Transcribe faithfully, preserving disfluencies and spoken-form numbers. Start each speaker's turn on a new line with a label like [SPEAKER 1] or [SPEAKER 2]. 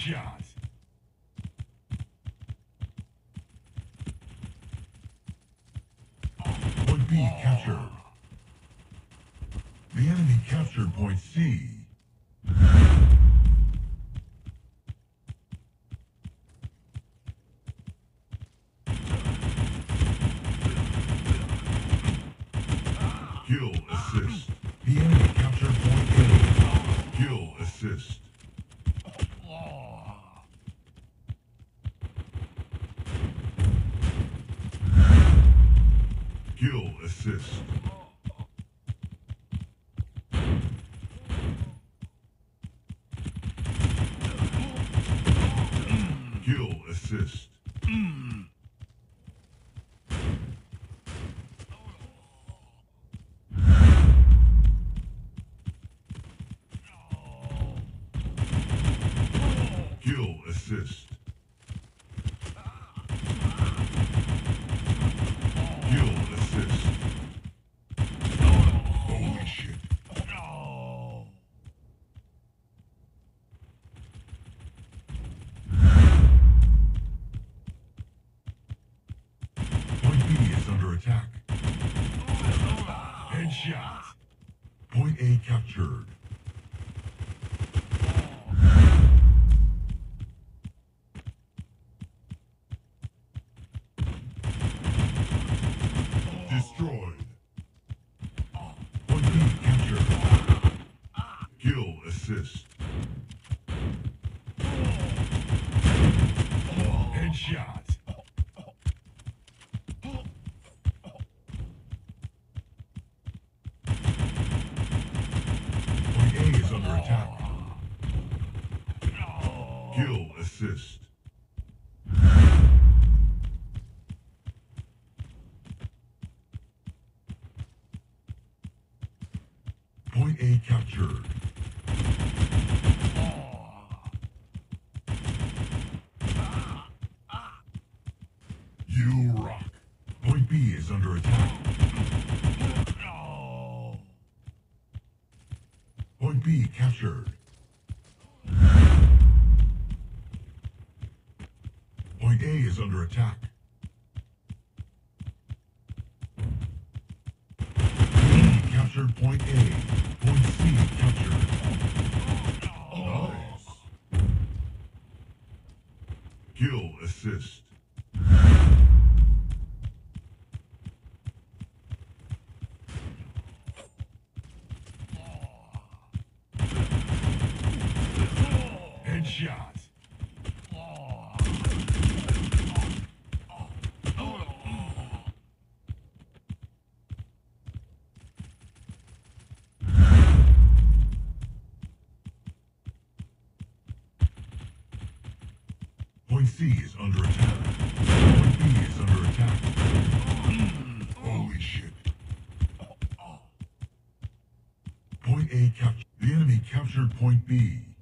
[SPEAKER 1] Headshot. Point B captured. The enemy captured point C. Kill assist. The enemy captured point A. Kill assist. Kill assist. Kill assist. Kill assist. Kill assist. Holy shit. Point B is under attack. Headshot. Point A captured. Destroyed. Point B captured. Kill assist. Headshot. Point A is under attack. Kill assist. Point A captured. You rock. Point B is under attack. Point B captured. Point A is under attack. B captured point A. Point C captured. Nice. Kill assist. Headshot. Point C is under attack. Point B is under attack. Holy shit. Point A captured. The enemy captured point B.